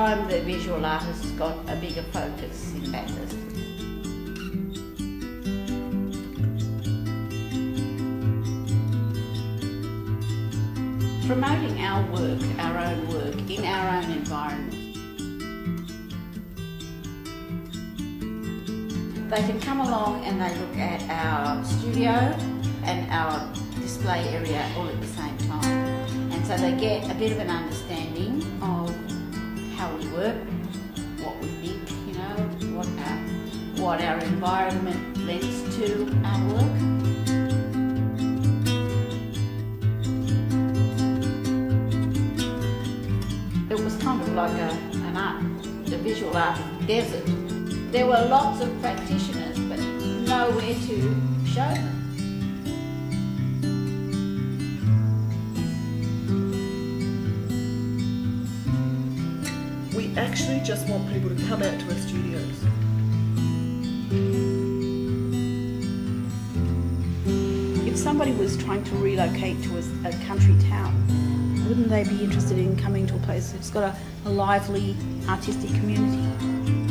time the visual artists got a bigger focus in Bathurst. Promoting our work, our own work, in our own environment. They can come along and they look at our studio and our display area all at the same time. And so they get a bit of an understanding of how we work, what we think, you know, what our environment lends to our work. It was kind of like an art, a visual art desert. There were lots of practitioners, but nowhere to show them. We actually just want people to come out to our studios. If somebody was trying to relocate to a country town, wouldn't they be interested in coming to a place that's got a lively artistic community?